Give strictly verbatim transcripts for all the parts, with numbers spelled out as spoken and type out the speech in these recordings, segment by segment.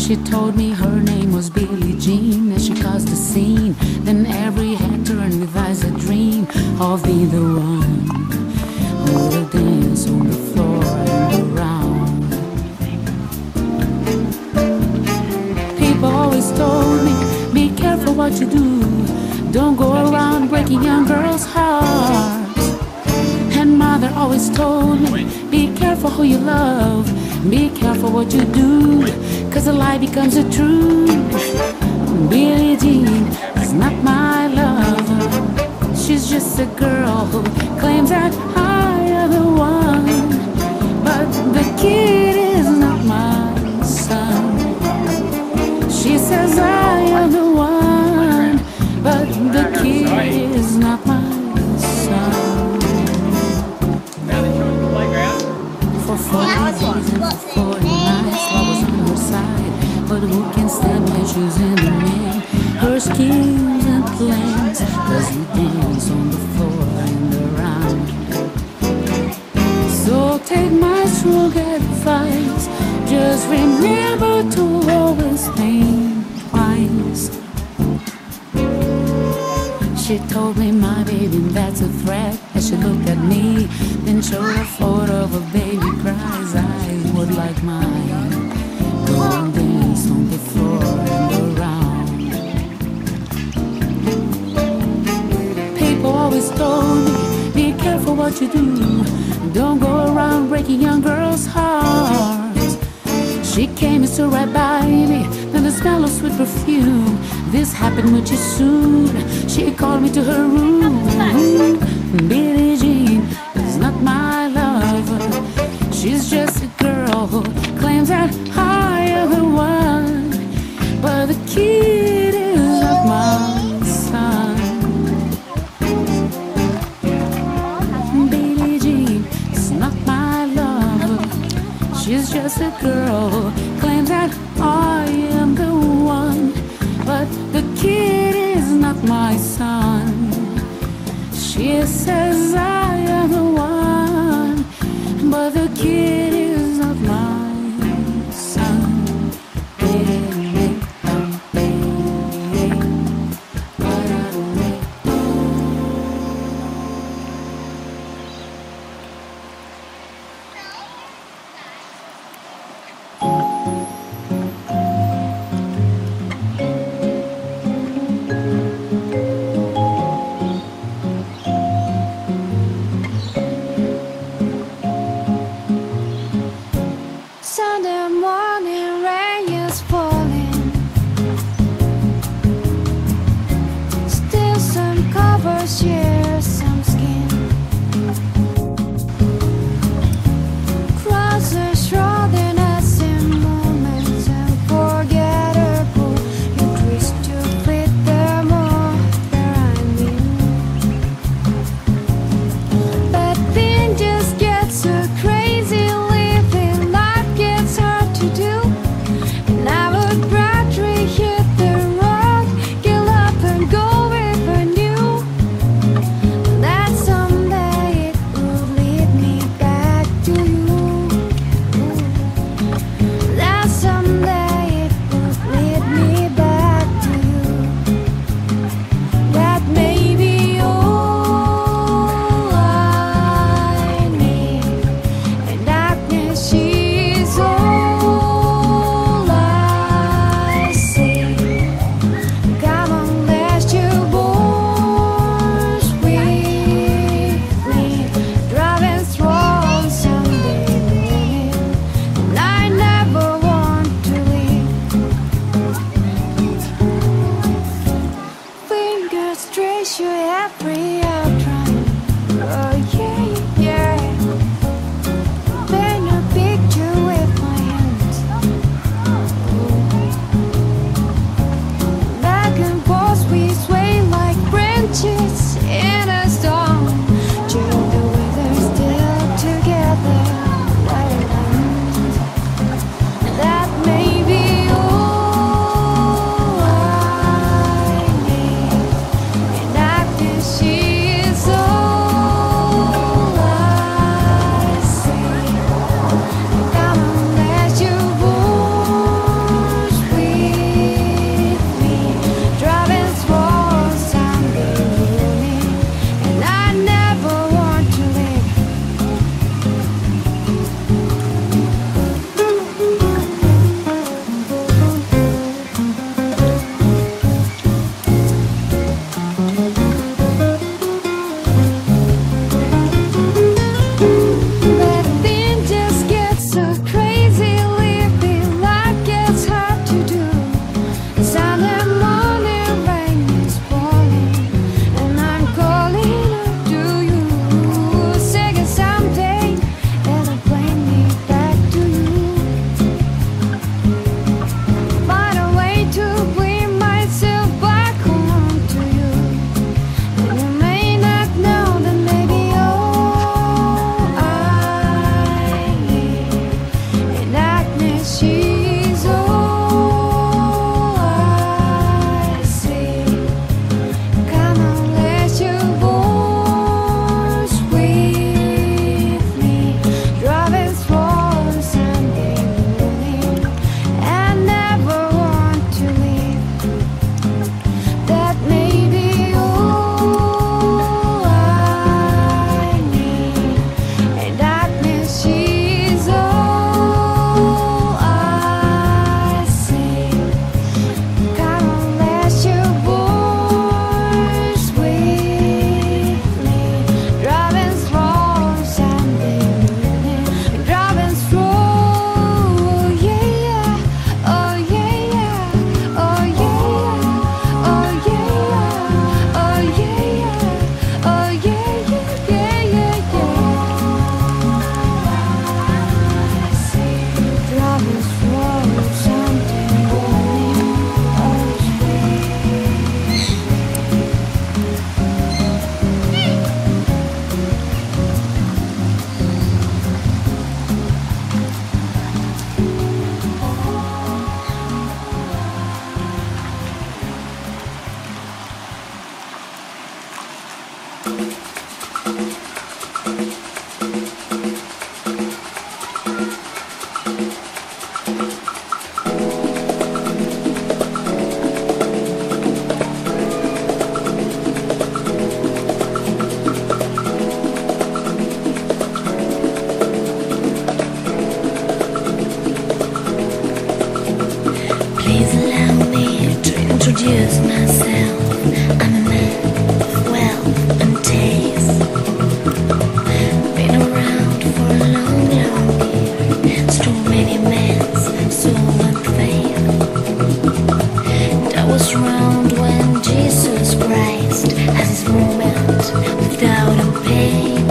She told me her name was Billie Jean as she caused a scene. Then every head turned with eyes a dream of being the one who would dance on the floor and around. People always told me, be careful what you do. Don't go around breaking young girls' hearts. And mother always told me, be careful who you love. Be careful what you do, cause a lie becomes a truth. Billie Jean is not my lover. She's just a girl who claims that I am the one. But the kid is not my son. She says I am the one, but the kid is not my son. For forty days and for forty nights, love was on her side. But who can stand when she's in the man? Her schemes and plans, does he dance on the floor and around? So take my strong advice, just remember to always think twice. She told me, my baby, that's a threat. As she looked at me, then showed a photo of a baby cries. Eyes would like mine, go and dance on the floor and around. People always told me, be careful what you do. Don't go around breaking young girls' hearts. She came and stood right by me, then the smell of sweet perfume. This happened much too soon. She called me to her room. Billie Jean is not my lover. She's just a girl who claims that I am the one. But the kid is not my son. Billie Jean is not my lover. She's just a girl who claims that I am the one. But the kid is not my son. She says I am the one, but the kid is not my son. Introduce myself. I'm a man of wealth and taste. Been around for a long, long year. Stole many men's soul and faith. I was around when Jesus Christ had his moment of doubt and pain.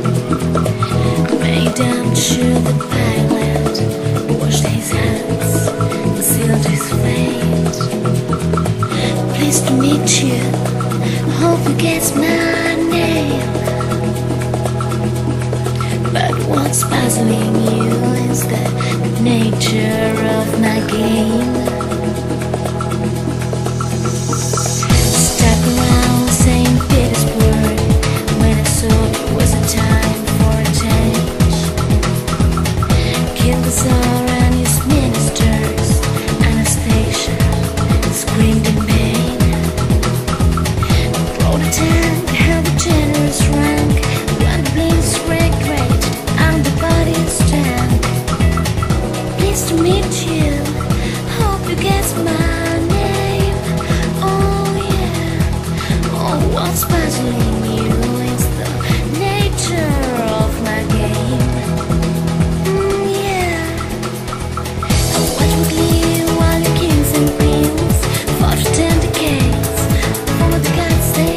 Made them sure the pilot washed his hands and sealed his fate. Pleased to meet you, hope you guess my name. But what's puzzling you is the nature of my game. Stuck around Saint Petersburg when I saw it was a time for a change. Killed the Tsar and his ministers, Anastasia screamed in pain. Tank held a generous rank. When the blinks red great and the bodies stank. Pleased to meet you, hope you guess my name. Oh yeah. Oh, what's puzzling you is the nature of my game. Mm, yeah. And what would leave while your kings and queens fought for ten decades for the gods they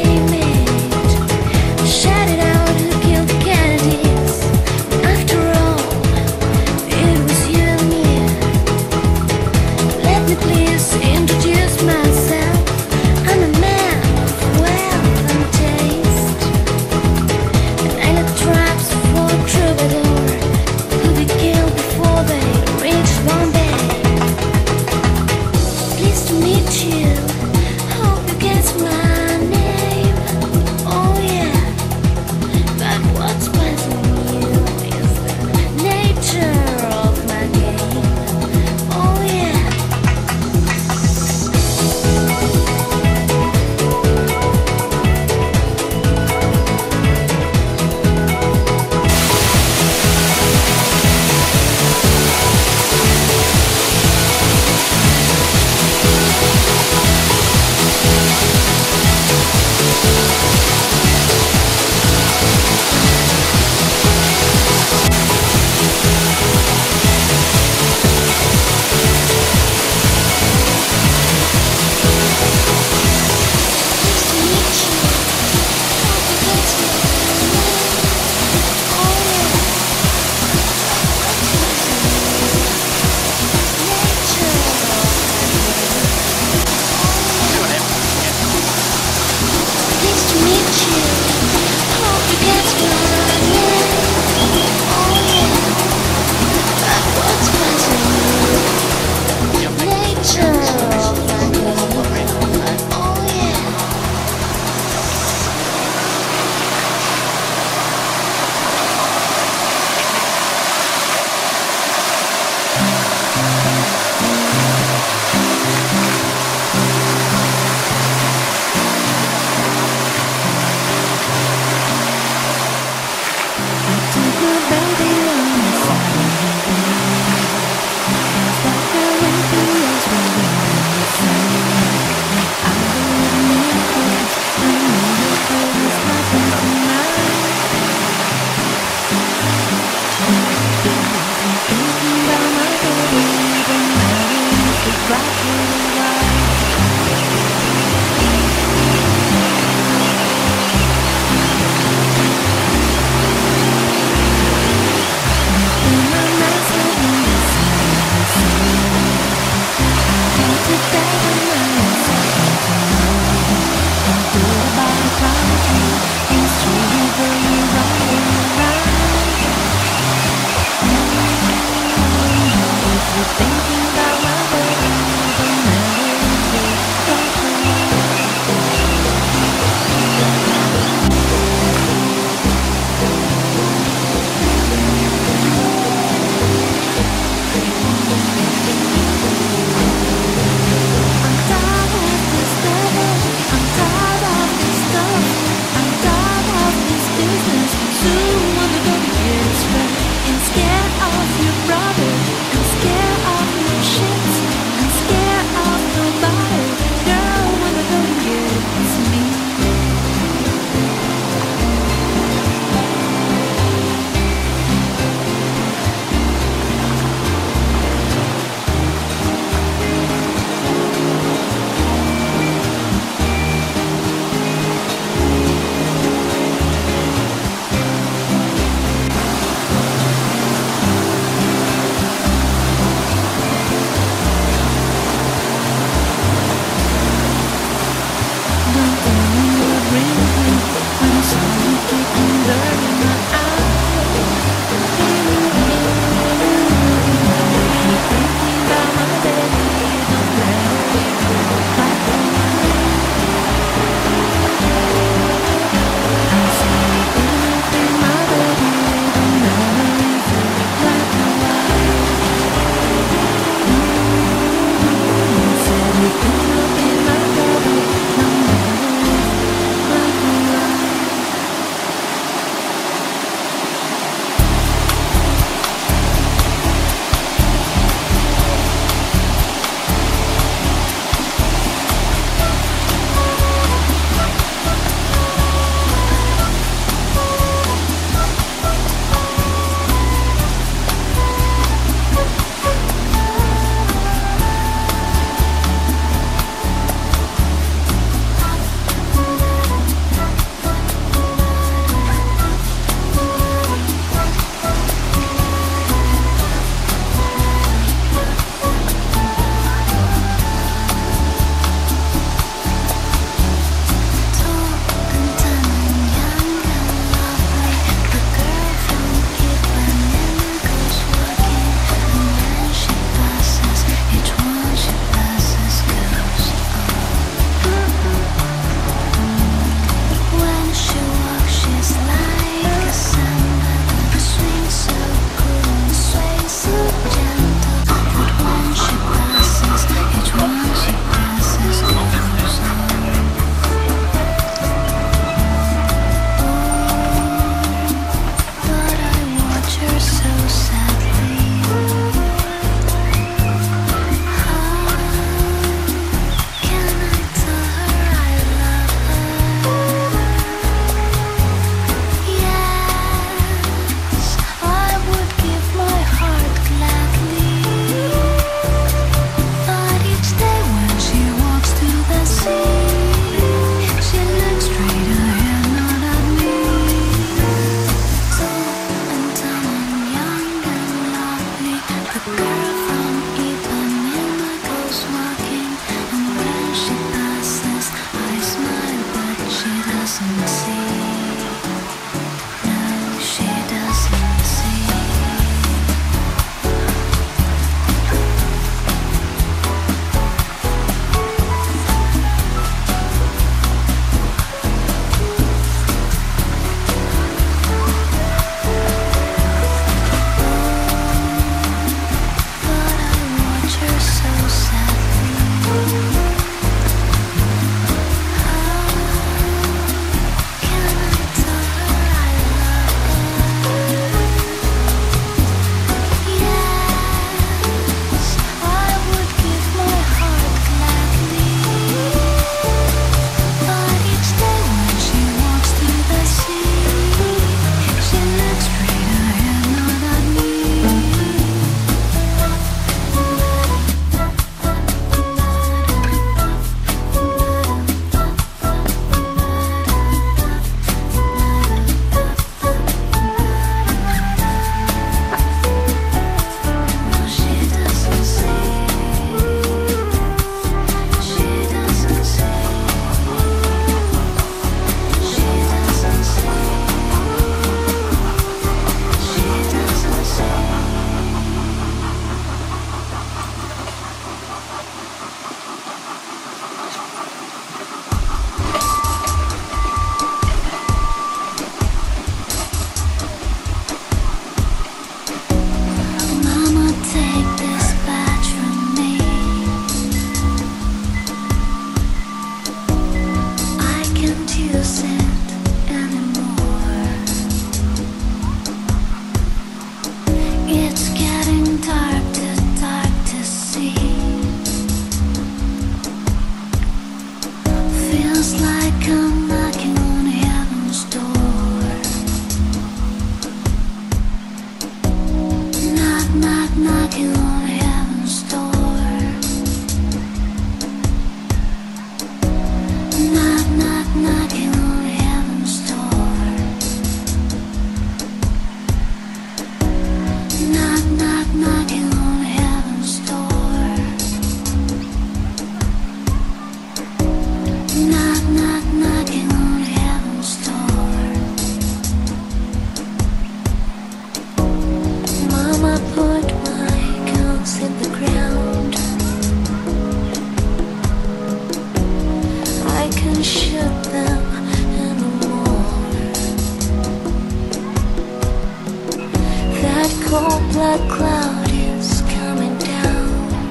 black cloud is coming down.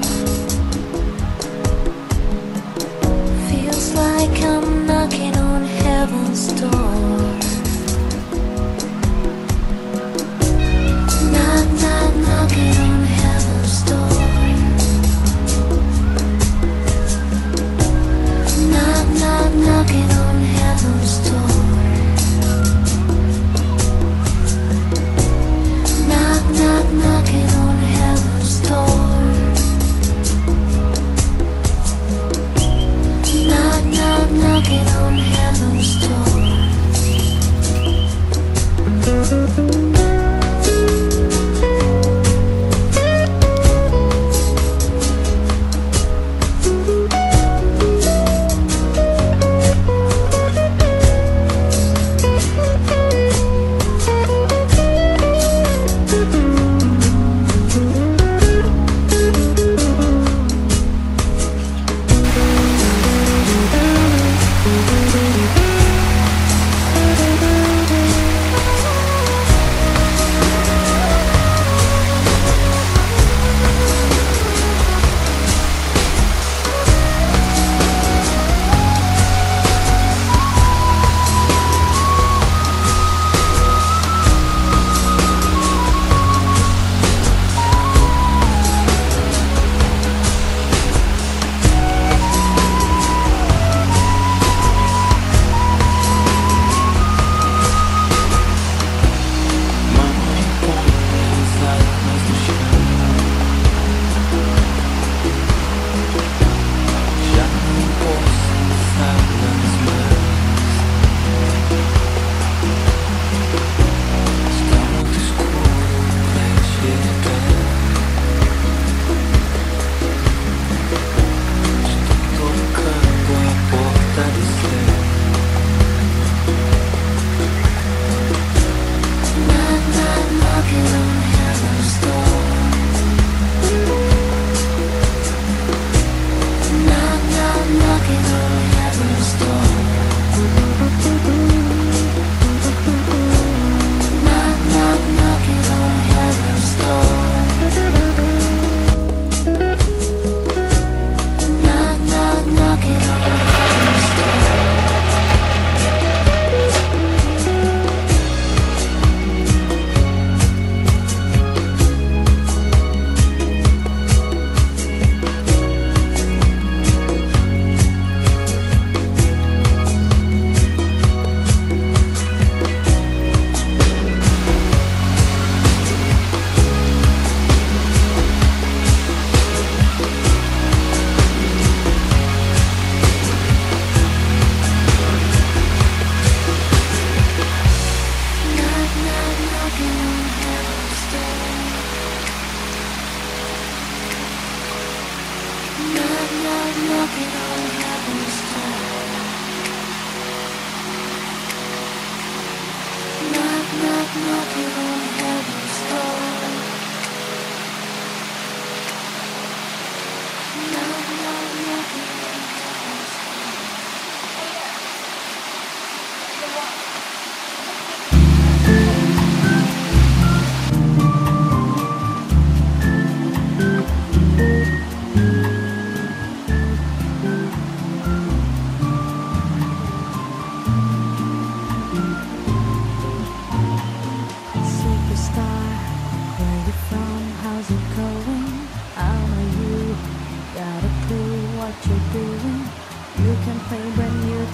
Feels like I'm knocking on heaven's door. Knock, knock, knocking on heaven's door. Knock, knock, knocking on heaven's door. Knock, knock, knocking on heaven's door. Knock, knock, knocking on heaven's door.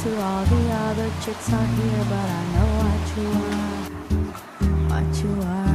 Chicks are here, but I know what you are, what you are.